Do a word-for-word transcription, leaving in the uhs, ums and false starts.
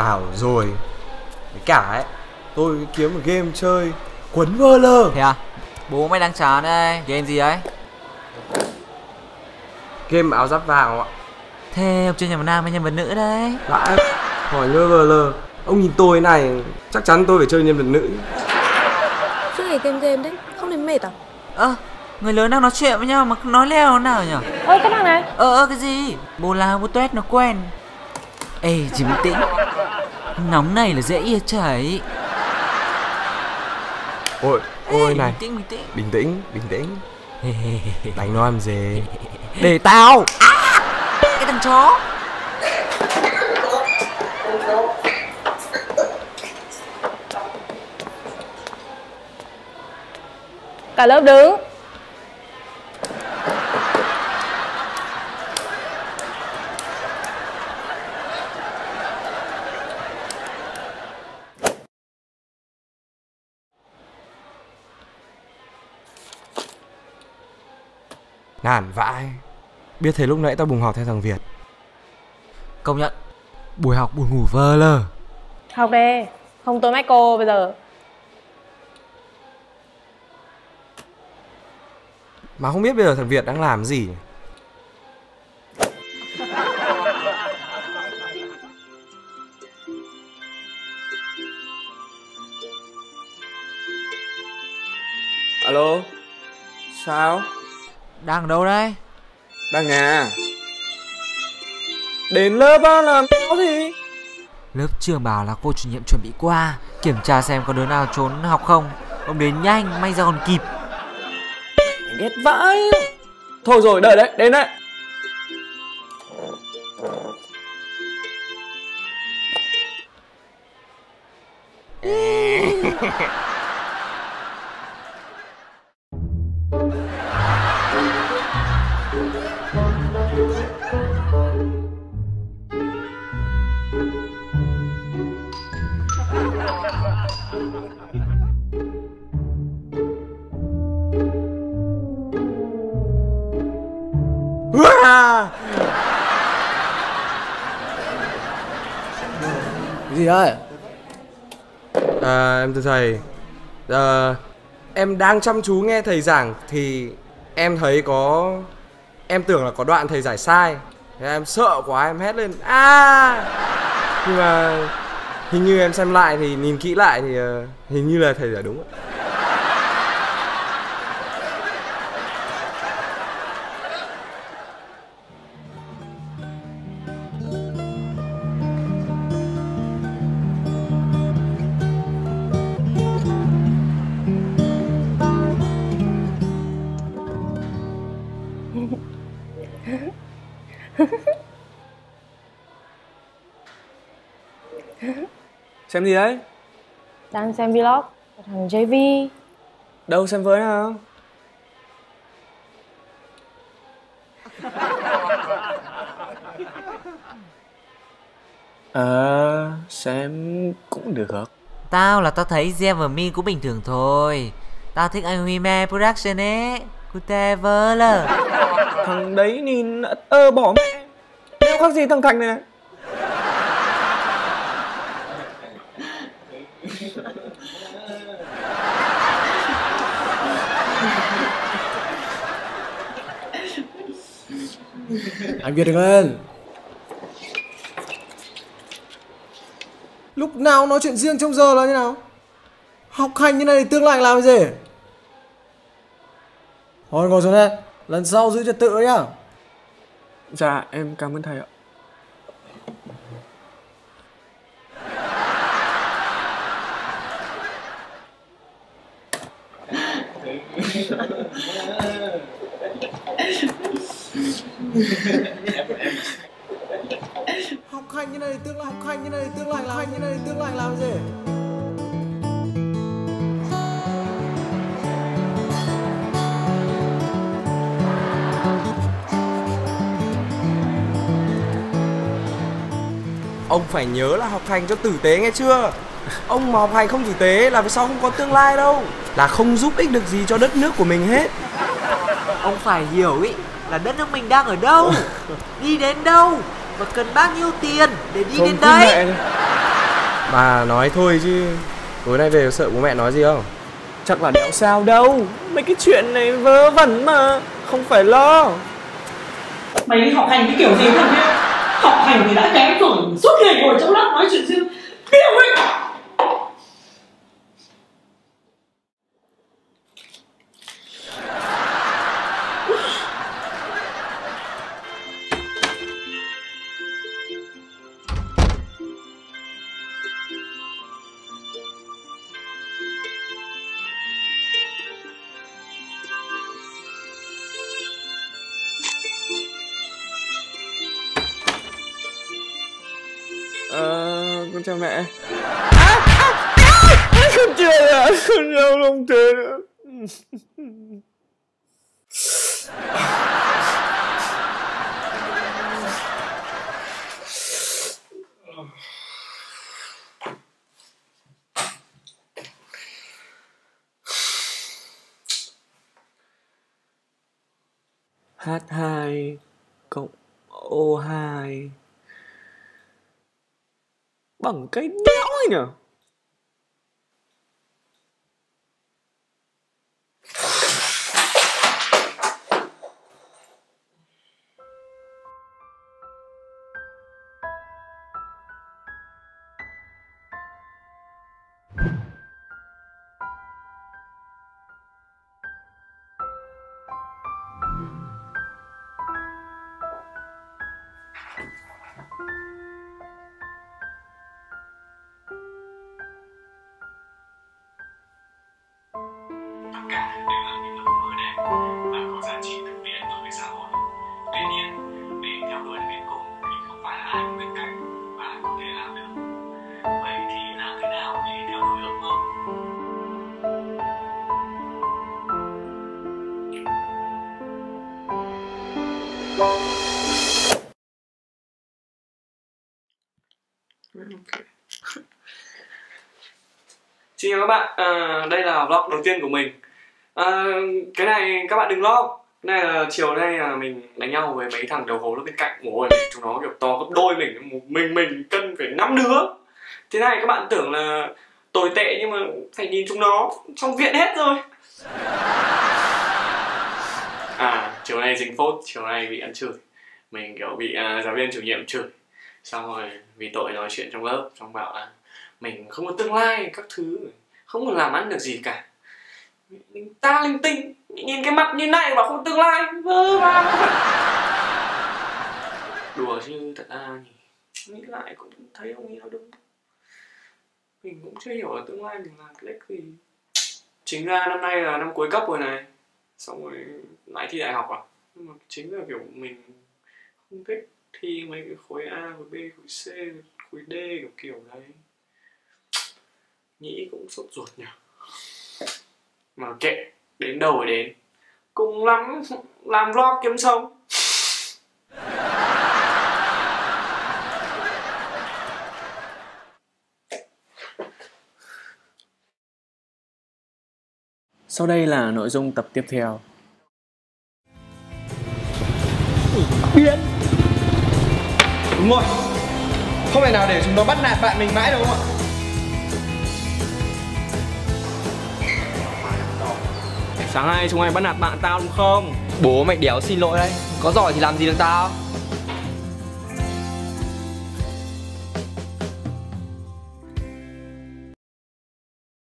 Bảo rồi. Với cả ấy, tôi kiếm một game chơi quấn vơ lơ. Thế à? Bố mày đang chán đây. Game gì đấy? Game áo giáp vàng ạ. Thế ông chơi nhân vật nam hay nhân vật nữ đấy? Vãi, hỏi lơ vơ lơ. Ông nhìn tôi này, chắc chắn tôi phải chơi nhân vật nữ. Suốt ngày game game đấy, không đến mệt à? Ơ, à, người lớn đang nói chuyện với nhau mà nói leo nào nhỉ? Ơ, cái thằng này. Ờ, ơ, cái gì? Bồ lao bố tuét nó quen. Ê, chỉ bình tĩnh. Nóng này là dễ ia chảy. Ôi, ôi Ê, này. Bình tĩnh, bình tĩnh. Bình tĩnh, bình tĩnh. Đánh nó làm gì? Để tao. À, cái thằng chó. Cả lớp đứng. Nản vãi. Biết thế lúc nãy tao bùng học theo thằng Việt. Công nhận buổi học buồn ngủ vơ lơ. Học đi, không tối mách cô bây giờ. Mà không biết bây giờ thằng Việt đang làm gì. Alo. Sao? Đang ở đâu đây? Đang nhà. Đến lớp á, làm cái gì? Lớp trường bảo là cô chủ nhiệm chuẩn bị qua kiểm tra xem có đứa nào trốn học không. Ông đến nhanh, may ra còn kịp. Ghét vãi. Thôi rồi, đợi đấy, đến đấy. Cái gì đấy? À, em thưa thầy, à, em đang chăm chú nghe thầy giảng thì em thấy có, em tưởng là có đoạn thầy giải sai. Thế em sợ quá em hét lên à. Nhưng mà hình như em xem lại thì nhìn kỹ lại thì uh, hình như là thầy giải đúng ạ. Xem gì đấy? Đang xem vlog của thằng gi vê. Đâu xem với nào? Ờ, xem cũng được. Tao là tao thấy Jeff Me cũng bình thường thôi. Tao thích anh Huy Me Production ấy. Cute vơ lơ. Thằng đấy nhìn ơ bỏ mẹ. Nếu khác gì thằng Thành này này. Anh Việt đừng lên. Lúc nào nói chuyện riêng trong giờ là như nào? Học hành như này thì tương lai anh làm cái gì? Thôi ngồi xuống đây. Lần sau giữ trật tự nhá. Dạ em cảm ơn thầy ạ. Học hành như này thì tương lai học hành như này thì tương lai làm hành như này thì tương lai làm cái gì? Ông phải nhớ là học hành cho tử tế nghe chưa? Ông mà học hành không tử tế là về sau không có tương lai đâu. Là không giúp ích được gì cho đất nước của mình hết. Ông phải hiểu ý là đất nước mình đang ở đâu, đi đến đâu và cần bao nhiêu tiền để đi Không đến đấy. Bà nói thôi chứ tối nay về sợ bố mẹ nói gì không? Chắc là đéo sao đâu. Mấy cái chuyện này vớ vẩn mà, không phải lo. Mày đi học hành cái kiểu gì thằng kia? Học hành thì đã kém rồi, suốt ngày ngồi trong lớp nói chuyện riêng. Điêu ấy. Ờ, con chào mẹ. À, à, à, không chơi à, con đâu không chơi nữa. H hai cộng O hai bằng cái đéo ấy nhỉ? Tất cả đều là những ước mơ đẹp và có giá trị thực tiễn đối với xã hội. Tuy nhiên, để theo đuổi đến cùng thì không phải là ai cũng biết cách và có thể làm được. Vậy thì làm thế nào để theo đuổi ước mơ? Okay. Xin chào các bạn, à, đây là vlog đầu tiên của mình. à, Cái này các bạn đừng lo. Cái này là chiều nay là mình đánh nhau với mấy thằng đầu gấu ở bên cạnh. Ôi, chúng nó kiểu to gấp đôi mình. Một mình mình cân phải năm đứa. Thế này các bạn tưởng là tồi tệ nhưng mà phải nhìn chúng nó trong viện hết rồi. À, chiều nay dính phốt, chiều nay bị ăn chửi. Mình kiểu bị uh, giáo viên chủ nhiệm chửi. Xong rồi vì tội nói chuyện trong lớp, xong bảo là mình không có tương lai các thứ, không có làm ăn được gì cả. Mình ta linh tinh, nhìn cái mặt như này bảo không tương lai, vơ va. Đùa chứ thật ra nhỉ, nghĩ lại cũng thấy ông ấy nói đúng. Mình cũng chưa hiểu là tương lai mình làm cái đếch gì. Chính ra năm nay là năm cuối cấp rồi này, xong rồi lại thi đại học à. Nhưng mà chính là kiểu mình không thích thi mấy cái khối A, khối B, khối C, khối D kiểu kiểu đấy. Nghĩ cũng sốt ruột nhỉ. Mà kệ, đến đâu rồi đến. Cùng lắm làm vlog kiếm sống. Sau đây là nội dung tập tiếp theo. Biến. Đúng rồi. Không thể nào để chúng nó bắt nạt bạn mình mãi đâu không ạ? Sáng nay chúng mày bắt nạt bạn tao đúng không? Bố mày đéo xin lỗi đấy. Có giỏi thì làm gì được tao.